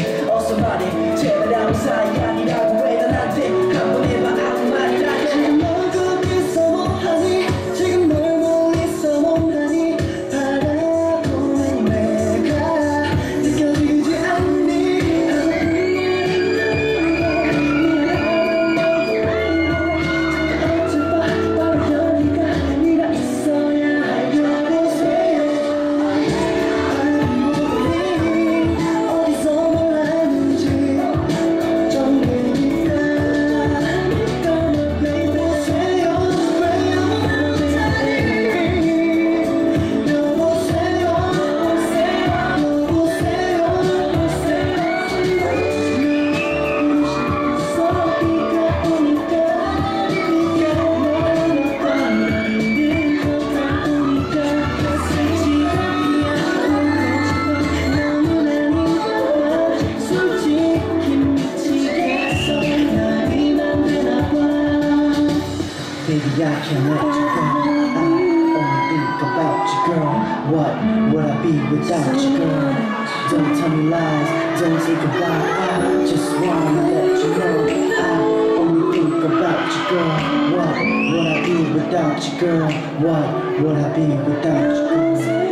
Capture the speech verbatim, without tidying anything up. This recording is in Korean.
해 어서 말해 제발 아무 사이 아니라고 왜 나한테 한번 해봐 아무 말이라도 지금 널 거기서 뭐하니 지금 널 멀리서 뭐하니 바라보는 내가 느껴지지 않니 어쩔 바 바로 여기가 네가 있어야 할 여보세요 어디서 뭘 하는지 정리니까 여보세요 여보세요 서로가 오니까 네가 너무 빠르는 것 같으니까 솔직히야 너무나 민감해 솔직히 미치겠어 날이 안 되나봐 Baby I can't let you go I only think about you girl What would I be without you girl Don't tell me lies, don't say goodbye I just wanna let you know I only think about you girl What would I be without you girl What would I be without you girl